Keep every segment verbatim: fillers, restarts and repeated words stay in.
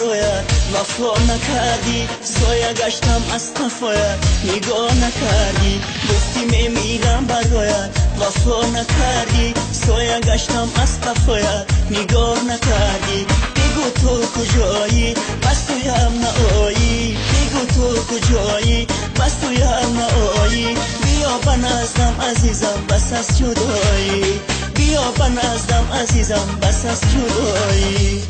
برایت وفا نکردی، سایه گشتم از قفایت نگاه نکردی. گفتی میمیرم برایت وفا نکردی، سایه گشتم از قفایت نگاه نکردی. بگو تو کجایی بس تویم نآیی، بگو تو کجایی بس تویم نآیی. بیا بنازم عزیزم بس از جدایی، بیا بنازم عزیزم بس از جدایی.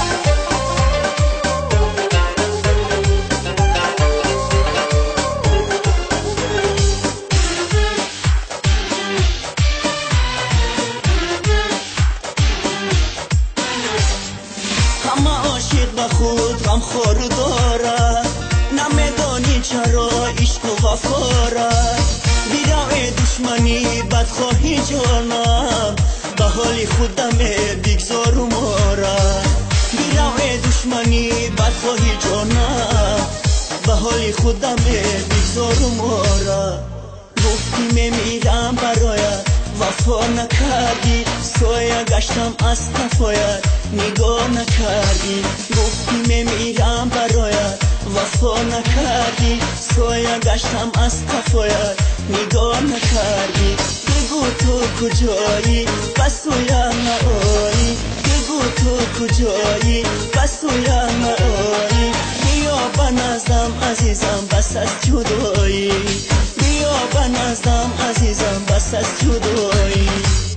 همه عاشق به خود غمخوار دارد، نمیدانی چرا عشق و وفا رد. بیرای دشمنی بدخواهی جانم، به حال خودم بگذار ما را. بیرای دشمنی بدخواهی جانم، به حال خودم بگذار ما را. گفتی میمیرم برایت وفا نکردی، سایه گشتم از قفایت نگاه نکردی. گفتی میمیرم برایت وفا نکردی، سایه گشتم از قفایت نگاه نکردی. بگو تو کجایی بس تویم نآیی، بگو تو کجایی بس تویم نآیی. بیا بنازم عزیزم بس از جدایی، بیا بنازم عزیزم بس از جدایی.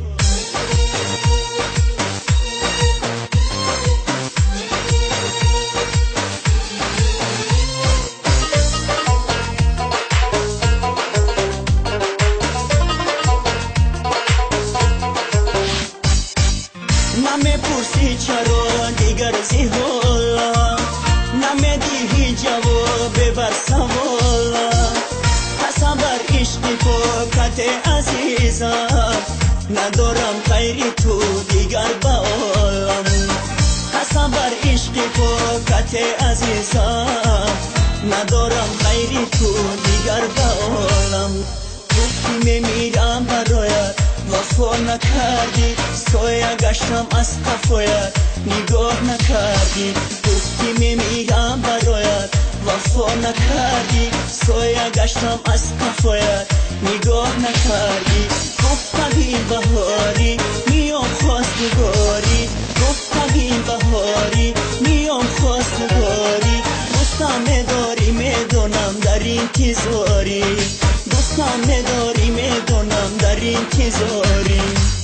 نمیپرسی چرا دیگر زیحالا، نمیدیهی جواب بر سوالا. حسن بر عشق پاکت عزیزم، ندارم غیر تو دیگر با عالم. حسن بر عشق پاکت عزیزم، ندارم غیر تو دیگر با عالم. گفتی میمیرم برایت وفا نکردی، سایه گشتم از قفایت نگاه نکردی. گفتی میمیرم برایت وفا نکردی، سایه گشتم از قفایت نگاه نکردی. گفتم این بهاری میام خواستگاری، گفتم این بهاری میام خواستگاری. دوستم نداری میدونم در انتظاری، دوستم نداری میدونم در انتظاری.